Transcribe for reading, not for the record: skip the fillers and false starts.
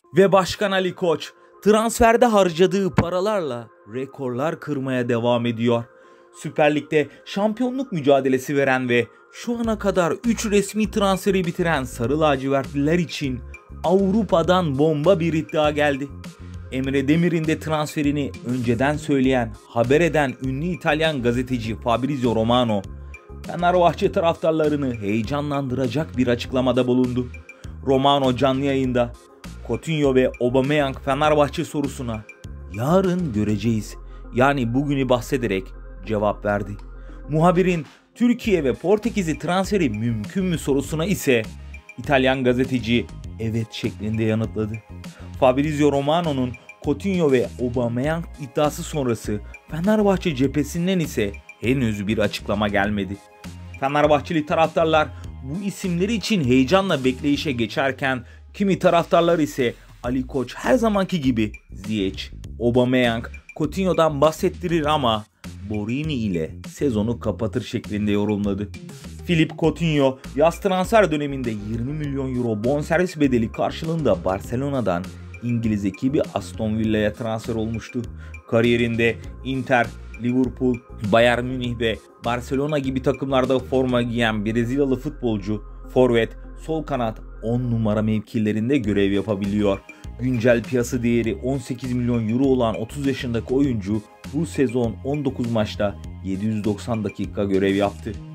Ve Başkan Ali Koç transferde harcadığı paralarla rekorlar kırmaya devam ediyor. Süper Lig'de şampiyonluk mücadelesi veren ve şu ana kadar 3 resmi transferi bitiren Sarı Lacivertliler için Avrupa'dan bomba bir iddia geldi. Emre Demir'in de transferini önceden söyleyen, haber eden ünlü İtalyan gazeteci Fabrizio Romano, Fenerbahçe taraftarlarını heyecanlandıracak bir açıklamada bulundu. Romano canlı yayında Coutinho ve Aubameyang Fenerbahçe sorusuna "Yarın göreceğiz, yani bugünü" bahsederek cevap verdi. Muhabirin Türkiye ve Portekiz'i transferi mümkün mü sorusuna ise İtalyan gazeteci evet şeklinde yanıtladı. Fabrizio Romano'nun Coutinho ve Aubameyang iddiası sonrası Fenerbahçe cephesinden ise henüz bir açıklama gelmedi. Fenerbahçeli taraftarlar bu isimleri için heyecanla bekleyişe geçerken kimi taraftarlar ise Ali Koç her zamanki gibi Ziyech, Aubameyang, Coutinho'dan bahsettirir ama Borini ile sezonu kapatır şeklinde yorumladı. Philippe Coutinho yaz transfer döneminde 20 milyon euro bonservis bedeli karşılığında Barcelona'dan İngiliz ekibi Aston Villa'ya transfer olmuştu. Kariyerinde Inter, Liverpool, Bayern Münih ve Barcelona gibi takımlarda forma giyen Brezilyalı futbolcu forvet, sol kanat, 10 numara mevkilerinde görev yapabiliyor. Güncel piyasa değeri 18 milyon euro olan 30 yaşındaki oyuncu bu sezon 19 maçta 790 dakika görev yaptı.